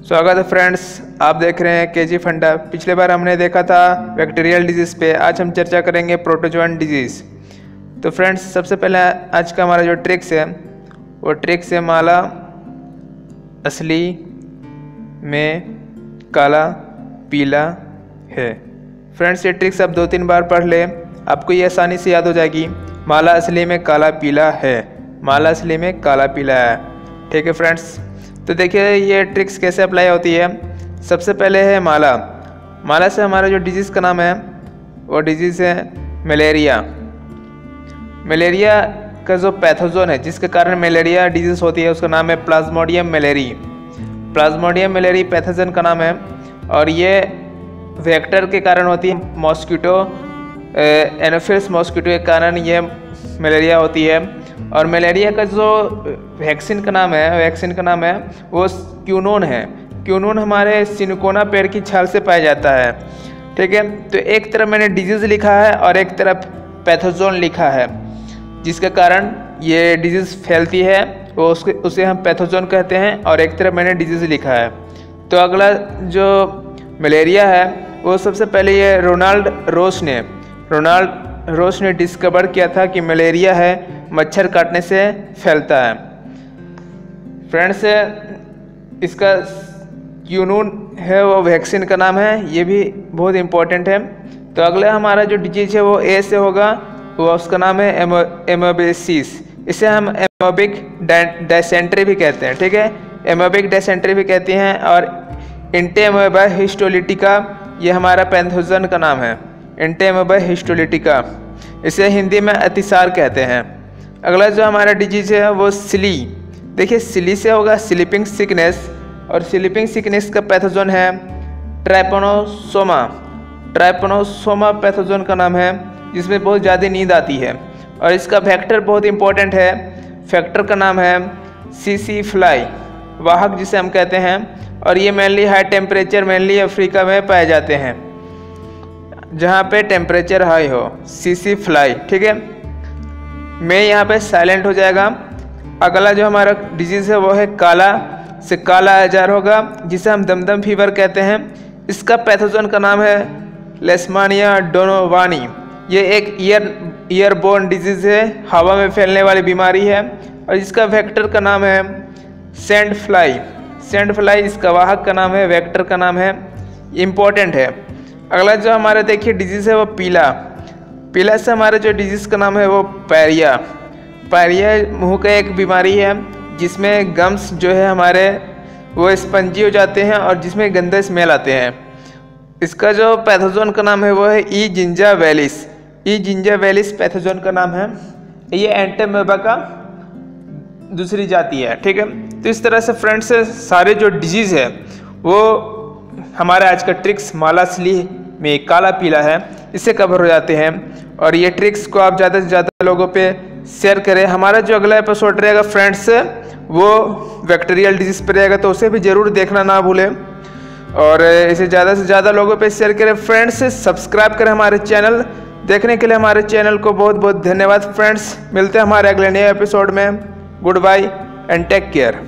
स्वागत है फ्रेंड्स, आप देख रहे हैं केजी फंडा। पिछले बार हमने देखा था बैक्टीरियल डिजीज़ पे, आज हम चर्चा करेंगे प्रोटोजोअन डिजीज़। तो फ्रेंड्स, सबसे पहले आज का हमारा जो ट्रिक्स है वो ट्रिक्स है माला असली में काला पीला है। फ्रेंड्स, ये ट्रिक्स आप 2-3 बार पढ़ ले, आपको ये आसानी से याद हो जाएगी। माला असली में काला पीला है, माला असली में काला पीला है। ठीक है फ्रेंड्स, तो देखिए ये ट्रिक्स कैसे अप्लाई होती है। सबसे पहले है माला। माला से हमारा जो डिजीज़ का नाम है वो डिजीज़ है मलेरिया। मलेरिया का जो पैथोजन है जिसके कारण मलेरिया डिजीज़ होती है उसका नाम है plasmodium malariae. Plasmodium malariae pathogen का नाम है और ये वेक्टर के कारण होती है। मॉस्किटो एनोफिल्स मॉस्किटो के कारण ये मलेरिया होती है। और मलेरिया का जो वैक्सीन का नाम है वो क्यूनोन है। क्यूनोन हमारे सिनकोना पेड़ की छाल से पाया जाता है। ठीक है, तो एक तरफ मैंने डिजीज़ लिखा है और एक तरफ पैथोजोन लिखा है जिसके कारण ये डिजीज़ फैलती है, वो उसे हम पैथोजोन कहते हैं। और एक तरफ मैंने डिजीज़ लिखा है। तो अगला जो मलेरिया है वो सबसे पहले ये रोनाल्ड रोस ने डिस्कवर किया था कि मलेरिया है मच्छर काटने से फैलता है। फ्रेंड्स, इसका क्यूनून है वो वैक्सीन का नाम है, ये भी बहुत इम्पोर्टेंट है। तो अगला हमारा जो डिजीज है वो ए से होगा, वो उसका नाम है एमोबिसिस। इसे हम एमोबिक डायसेंट्री भी कहते हैं। ठीक है, एमोबिक डायसेंट्री भी कहते हैं। और इंटेमोबा हिस्टोलिटिका ये हमारा पैथोजन का नाम है, इंटेमोबा हिस्टोलिटिका। इसे हिंदी में अतिसार कहते हैं। अगला जो हमारा डिजीज है वो सिली। देखिए सिली से होगा स्लीपिंग सिकनेस, और स्लीपिंग सिकनेस का पैथोजन है ट्राइपोनोसोमा पैथोजन का नाम है, जिसमें बहुत ज़्यादा नींद आती है। और इसका फैक्टर बहुत इंपॉर्टेंट है, फैक्टर का नाम है सीसी फ्लाई, वाहक जिसे हम कहते हैं। और ये mainly high temperature mainly Africa में पाए जाते हैं जहाँ पे टेम्परेचर हाई हो, सीसी फ्लाई। ठीक है, मैं यहाँ पे साइलेंट हो जाएगा। अगला जो हमारा डिजीज़ है वो है काला से काला आजार होगा, जिसे हम दमदम फीवर कहते हैं। इसका पैथोजन का नाम है लेशमानिया डोनोवानी। ये एक ईयरबोर्न डिजीज़ है, हवा में फैलने वाली बीमारी है। और इसका वेक्टर का नाम है सैंड फ्लाई इसका वाहक का नाम है, वेक्टर का नाम है, इम्पोर्टेंट है। अगला जो हमारा देखिए डिजीज़ है वो पीला से हमारा जो डिजीज़ का नाम है वो पायरिया मुंह का एक बीमारी है जिसमें गम्स जो है हमारे वो स्पंजी हो जाते हैं और जिसमें गंदे स्मेल आते हैं। इसका जो पैथोजन का नाम है वो है ई जिंजा वैलिस पैथोजन का नाम है। ये एंटेमोबा का दूसरी जाति है। ठीक है, तो इस तरह से फ्रेंड्स सारे जो डिजीज़ है वो हमारा आज का ट्रिक्स माला असली में काला पीला है इससे कवर हो जाते हैं। और ये ट्रिक्स को आप ज़्यादा से ज़्यादा लोगों पे शेयर करें। हमारा जो अगला एपिसोड रहेगा फ्रेंड्स वो बैक्टीरियल डिजीज़ पर रहेगा, तो उसे भी ज़रूर देखना ना भूलें। और इसे ज़्यादा से ज़्यादा लोगों पे शेयर करें। फ्रेंड्स, सब्सक्राइब करें हमारे चैनल। देखने के लिए हमारे चैनल को बहुत बहुत धन्यवाद। फ्रेंड्स, मिलते हैं हमारे अगले नए एपिसोड में। Good bye and take care.